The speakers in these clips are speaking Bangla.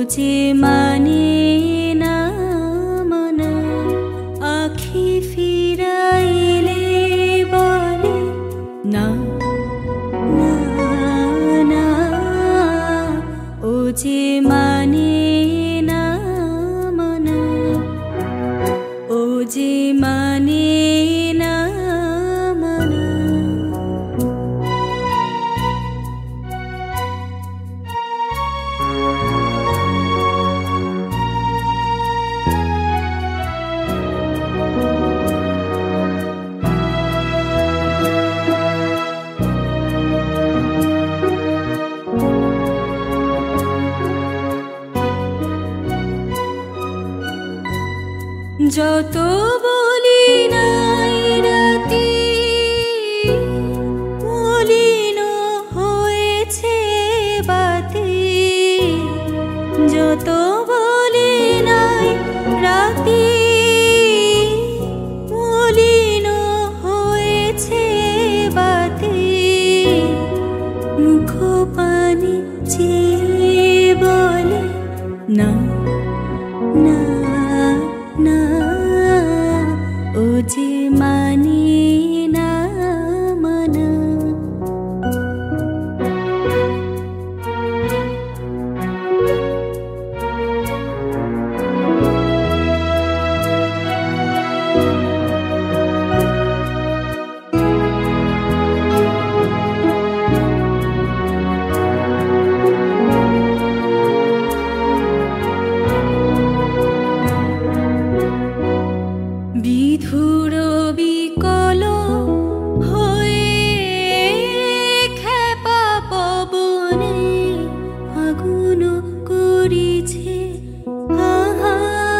যে মানে না মানা আখি ফিরাইলে বলে না না না ও যে মানে না মানা ও যে মানে না মানা যত বলি নাই রাতে মলিন হয়েছে বাতি যত বলি নাই রাতে মলিন হয়েছে বাতি মুখ পানি চেয়ে বলে না না না ও যে মানে না মানা বিধুর বিকল হয়ে খেপা পবনে আগুন করিছে আহা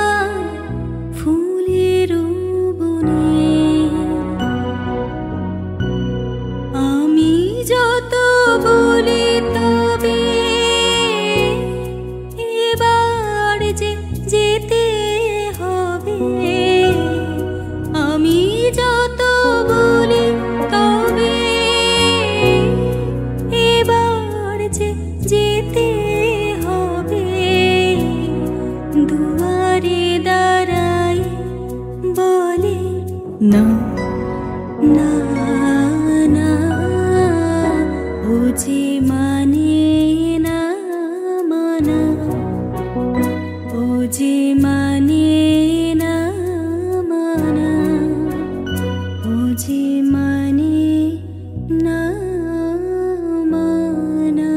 ফুলের বনে আমি যত বলি তবে এবার যে যেতে হবে আমি যত বলি তবে এবার যে যেতে হবে দুয়ারে দাঁড়াই বলে না না না ও যে মানে না মানা ও যে মানে না মানা ও যে মানে না মানা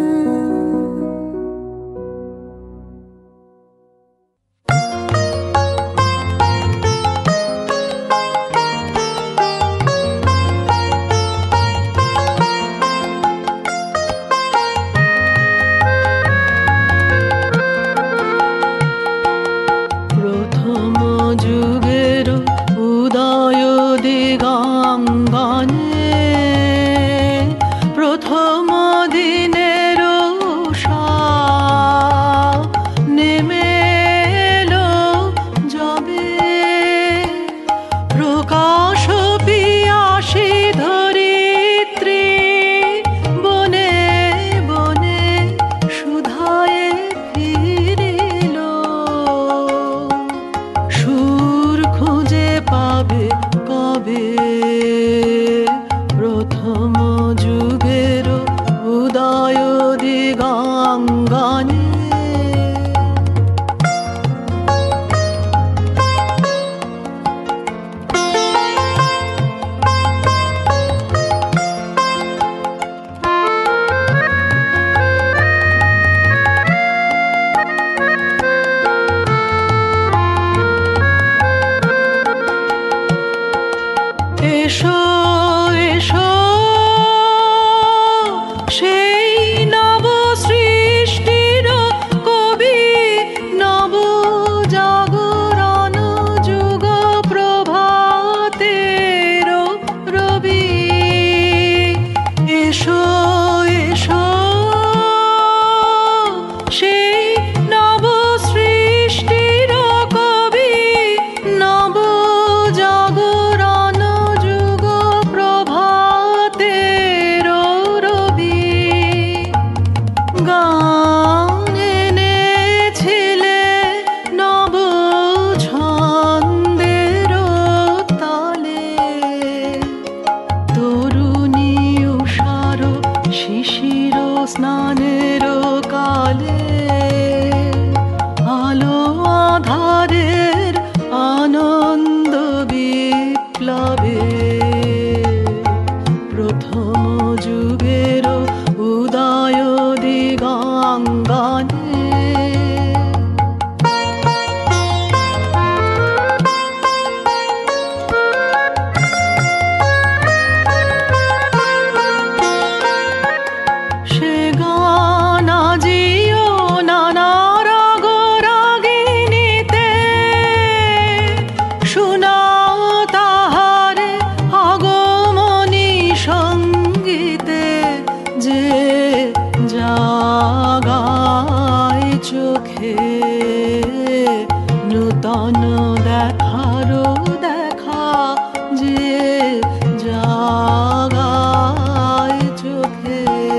দিনের কালে আলো আধারের আনন্দ বিপ্লবে প্রথম যুগের উদয় দিগঙ্গনে সে গান আজিও নানা রাগ রাগিনীতে শোনাও তাহারে আগমনী সঙ্গীতে যে জাগায় চোখে নূতন দেখারো দেখা যে জাগায় চোখে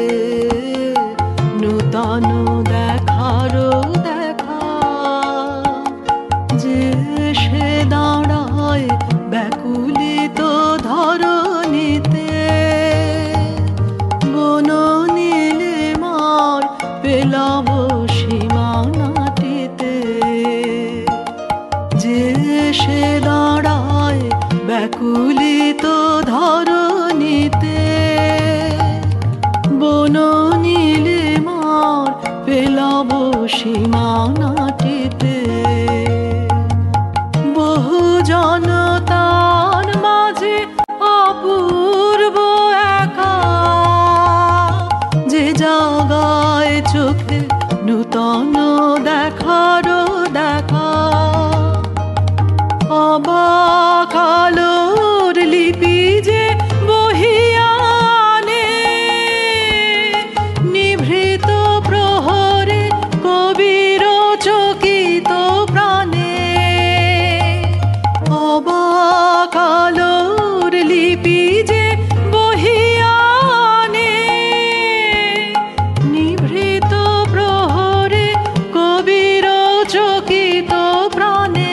নূতন দেখারো দেখা যে সে দাঁড়ায় ব্যাকুলিত ধরণীতে বন নীলে মার পেলাব সীমানাটিতে যে সে দাঁড়ায় ব্যাকুলিত ধরণীতে বন নীলে মার পেলাব সীমানাটিতে বহু জনতার মাঝে অপূর্ব একা যে জাগায় চোখে নূতন দেখারো দেখা অবাক আলোর লিপি যে বহিয়া আনে নিভৃত প্রহরে কবির চকিত প্রাণে অবাক আলোর লিপি যে বহিয়া আনে নিভৃত প্রহরে কবির চকিত প্রাণে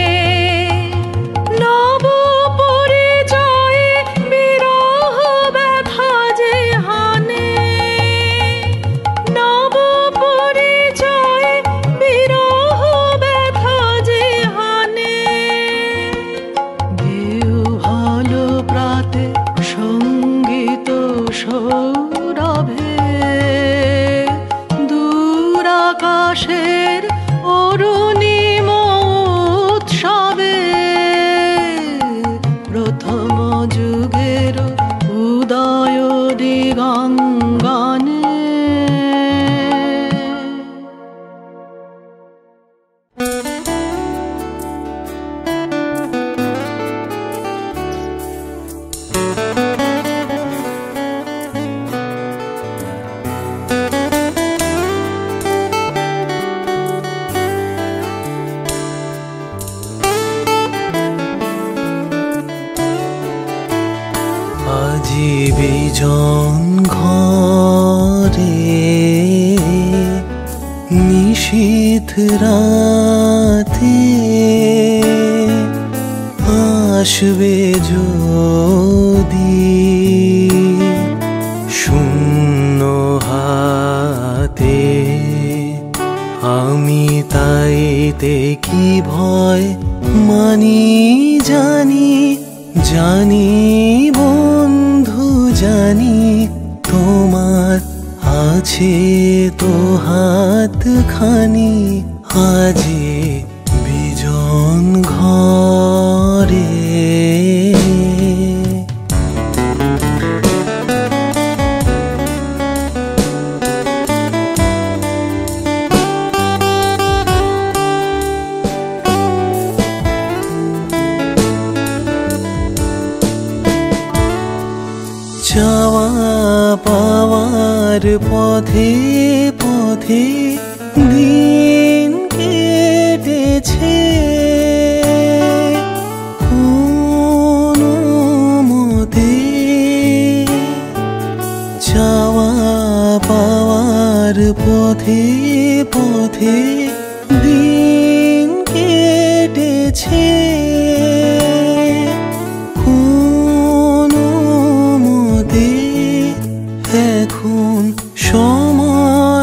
নব পরিচয়ে বিরহ ব্যথা যে হানে নব পরিচয়ে বিরহ ব্যথা যে হানে দেও ভালো প্রাতে সঙ্গীত সৌরভে দূর আকাশের অরুণিম উৎসবে প্রথম যুগের উদয় দিগঙ্গনে আজি বিজন ঘরে নিশীথ রাতে আসবে যদি শূন্য হাতে আমি তাইতে কি ভয় মানি জানি জানি বন্ধু জানি তোমার আছে তো হাত খানি আজি বিজন ঘরে চাওয়া পাওয়ার পথে পথে দিন কেটেছে কোনো মতে চাওয়া পাওয়ার পথে পথে দিন কেটেছে এখন সময়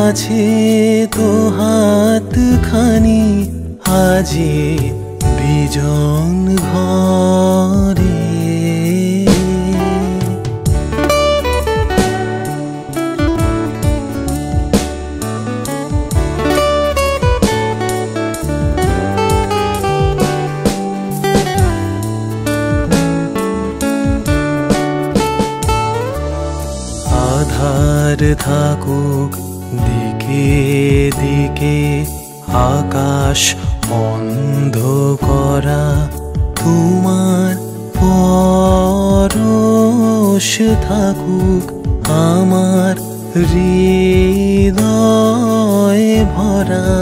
আছে তো হাত খানি আজি বিজন ঘরে। আধার থাকুক দিকে দিকে, আকাশ অন্ধ করা, তোমার পরশ থাকুক আমার হৃদয় ভরা।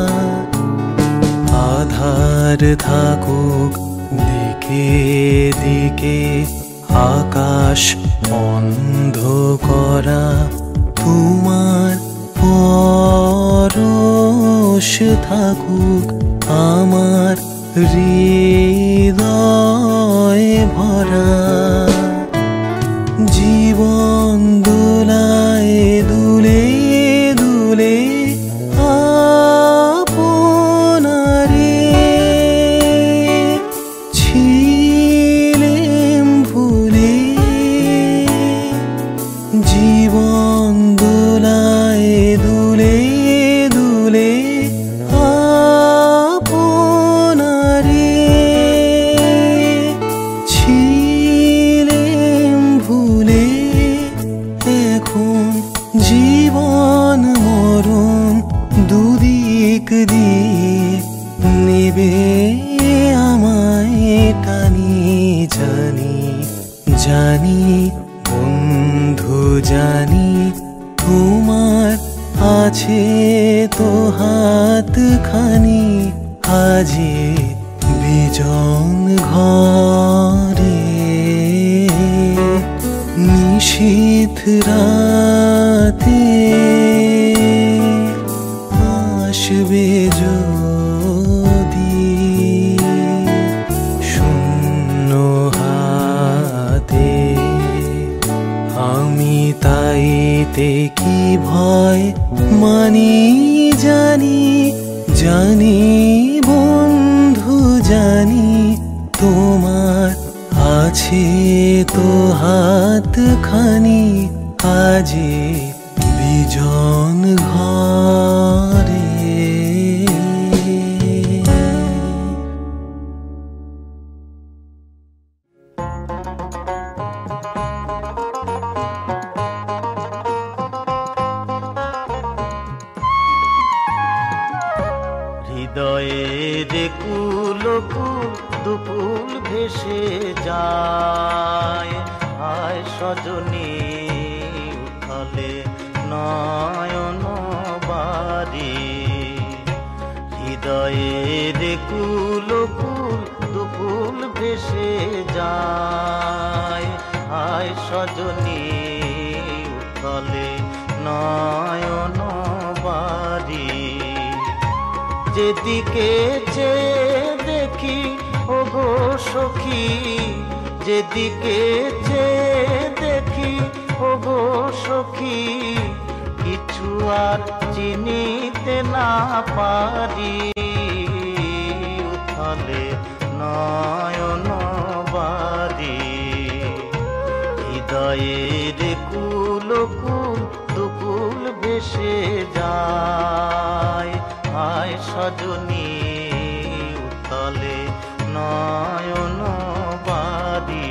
আধার থাকুক দিকে দিকে, আকাশ অন্ধ করা, তোমার পরশ থাকুক আমার হৃদয় ভরা। জীবন দোলায় দুলে দুলে আপনারে ছিলেম ভুলে। জীবন দোলায় দুলে দুলে আপনারে ছিলেম ভুলে। এখন জীবন মরণ দুদিক দিয়ে নেবে আমায় টানি। জানি জানি বন্ধু জানি, তোমার আছে তো হাত খানি আজি বিজন ঘরে। নিশীথ রাতে আসবে যদি শূন্য হাতে, আমি তাইতে কি ভয় মানি। জানি জানি বন্ধু জানি, তোমার আছে তো হাত খানি আজি বিজন ঘরে। হৃদয়ের কুল কুল দুকুল ভেসে যায়, হায় সজনী উথলে নয়ন বাড়ি। হৃদয়ের কুল কুল দুকুল ভেসে যায়, হায় সজনী উথলে নয়ন বাড়ি। যেদিকে চেয়ে দেখি ওগো সখী, যেদিকে চেয়ে দেখি ওগো সখী, কিছু আর চিনিতে না পারি। উথলে নয়ন বাড়ি। হৃদয়ের কুল কুল দুকুল ভেসে যায়, হায় সজনী উথলে নয়ন বাড়ি।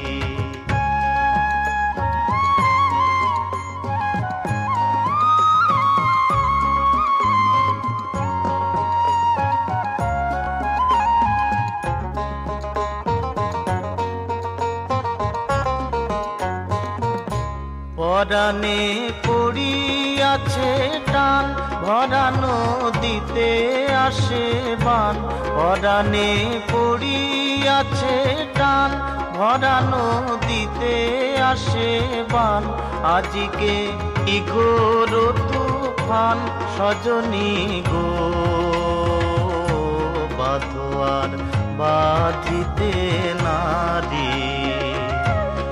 পরাণে পড়িয়াছে টান, ভরা নদীতে আসে বান। পরাণে পড়িয়াছে টান, ভরা নদীতে আসে বান। আজিকে কি ঘোর তুফান সজনী গো, বাঁধো আর বাঁধিতে নারী।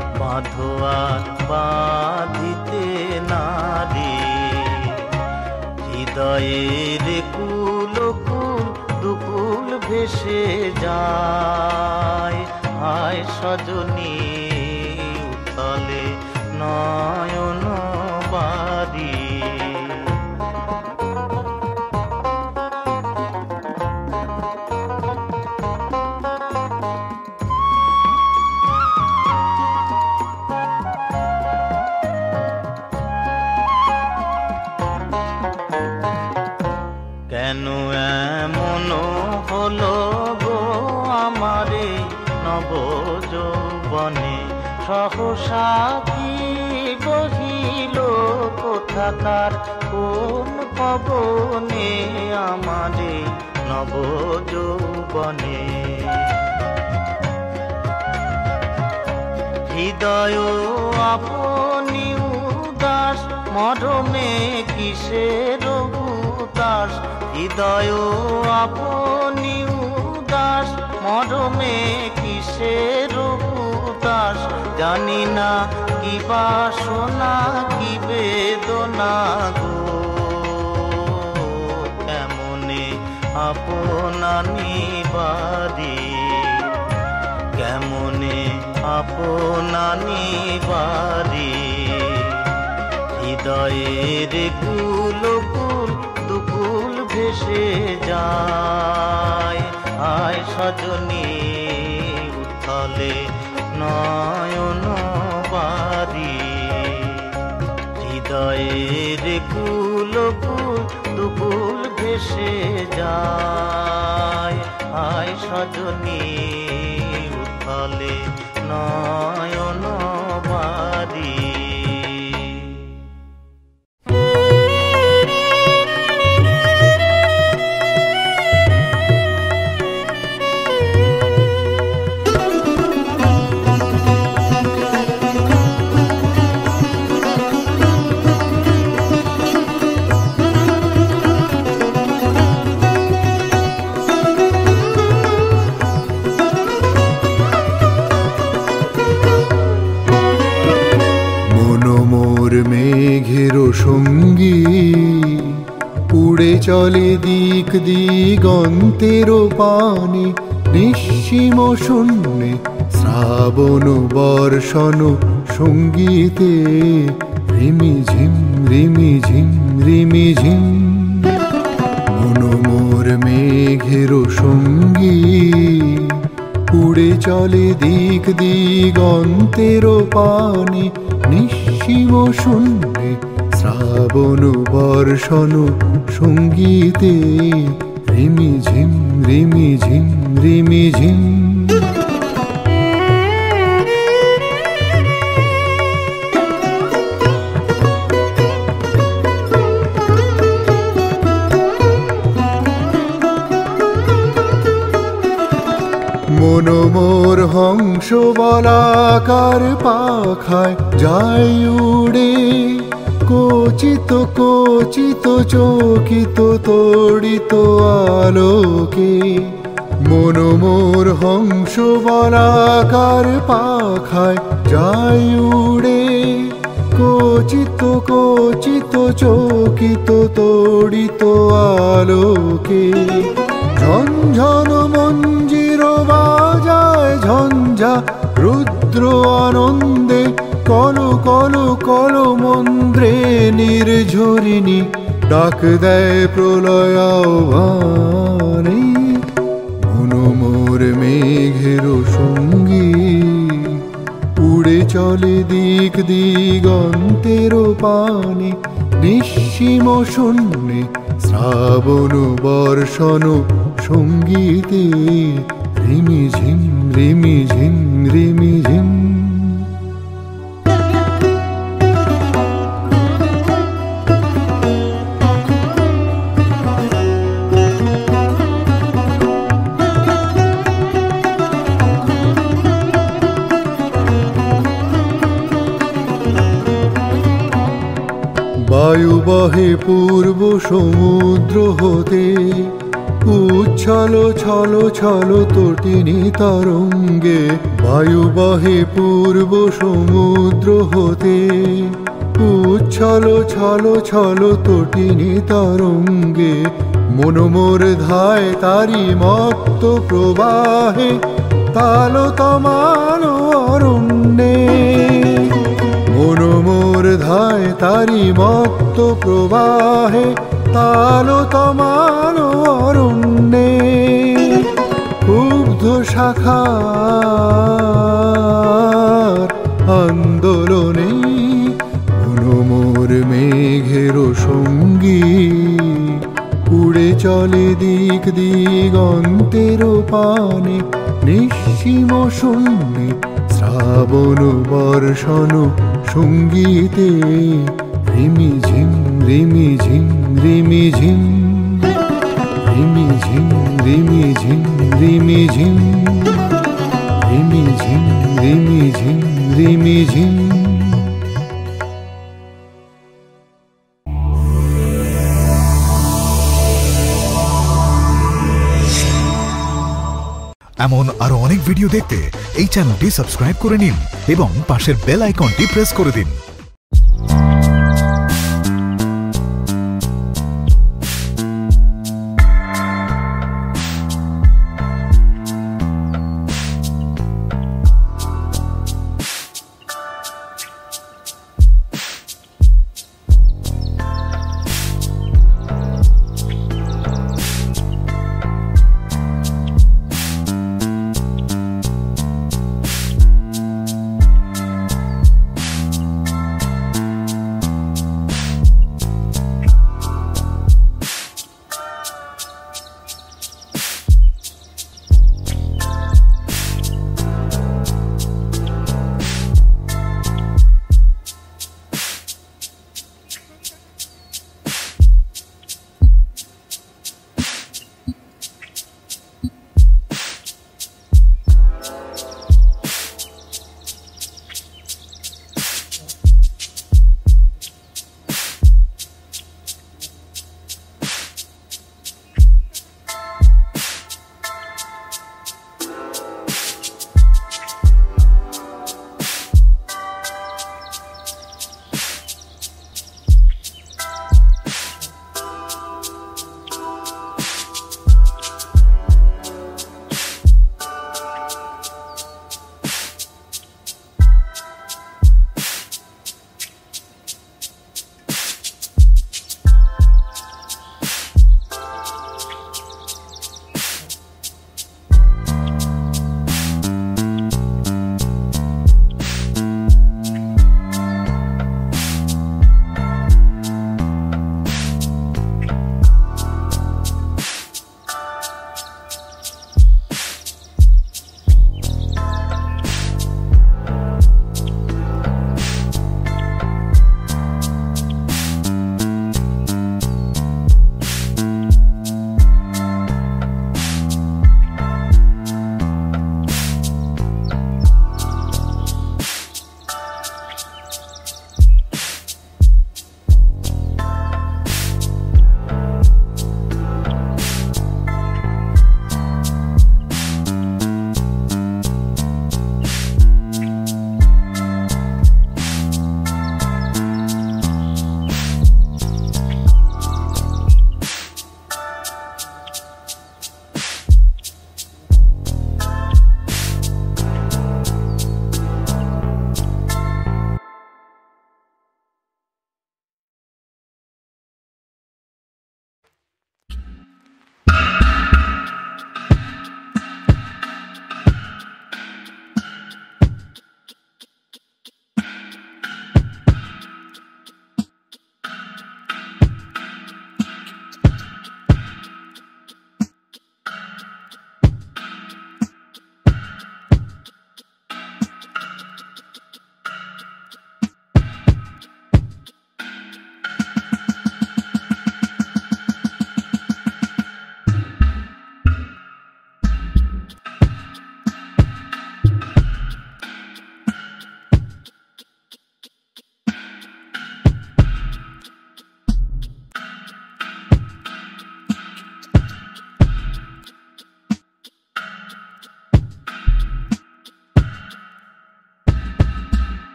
বাঁধো আর বাঁধিতে নারী। হৃদয়ের কুল কুল দুকুল ভেসে যায়, হায় সজনী উথলে নয়ন বাড়ি। কেন এমন হলো গো আমারে নব যৌবনে, সহসা কি বহিল কোথাকার কোন পবনে আমারে নব যৌবনে। হৃদয় আপনি উদাস মরমে কিসের উদাস, হৃদয় আপনি উদাস মরমে কিসের উদাস। জানি না কি বাসনা কি বেদনা গো, কেমনে আপনা নিবারি, কেমনে আপনা নিবারি। হৃদয়ের কুল কুল দুকুল ভেসে যায়, আয় সজনী উথলে নয়ন বাড়ি। হৃদয়ের কুল কুল দুকুল ভেসে যায়, আয় সজনী উথলে নয়ন বাড়ি। মেঘের সঙ্গী উড়ে চলে দিক দিগন্তের পানে, নিঃসীম শূন্যে শ্রাবণ বর্ষণ সঙ্গীতে রিমি ঝিম রিমি ঝিম রিমি ঝিম। মনোমোর মেঘের সঙ্গী উড়ে চলে দিক দিগন্তের পানে, নিঃসীম শূন্যে শ্রাবণ বর্ষণ সঙ্গীতে রিমি ঝিম রিমি ঝিম রিমি ঝিম। মনোমোর হংস বলাকার পাখায় যায় উড়ে, কোচিত কোচিত চকিত তড়িত আলোকে। মনোমোর হংস বলাকার পাখায় যায় উড়ে, কোচিত কোচিত চকিত তড়িত আলোকে। ঝনঝন মঞ্জির বাজায় ঝঞ্ঝা রুদ্র আনন্দে, কল কল কল মন্দ্রে নির্ঝরিণী ডাক দেয় প্রলয় আহ্বানে। মনোমোর মেঘের সঙ্গী উড়ে চলে দিক দিগন্তের পানে, নিঃসীম শূন্যে শ্রাবণ বর্ষণ সঙ্গীতে রিমি ঝিম রিমি ঝিম রিমি ঝিম। বায়ু বহে পূর্ব সমুদ্র হতে, উচ্ছল ছল ছল তটিনী তরঙ্গে। বায়ু বহে পূর্ব সমুদ্র হতে, উচ্ছল ছল ছল তটিনী তরঙ্গে, মনোমোর ধায় তারি মত্ত প্রবাহে, তালো তমাল অরণ্যে। মনোমোর ধায় তারি মত্ত প্রবাহে, তালো তমাল অরণ্যে। ক্ষুব্ধ শাখার আন্দোলনে, মনোমোর মেঘের সঙ্গী, উড়ে চলে দিক দিগন্তের পানে, নিঃসীম শূন্যে শ্রাবণ বর্ষণ সঙ্গীতে। রিমি ঝিম রিমি ঝিম রিমি ঝিম, রিমি ঝিম রিমি ঝিম রিমি ঝিম, রিমি ঝিম রিমি ঝিম রিমি ঝিম। এমন আরো অনেক ভিডিও দেখতে এই চ্যানেলটি সাবস্ক্রাইব করে নিন এবং পাশের বেল আইকনটি প্রেস করে দিন।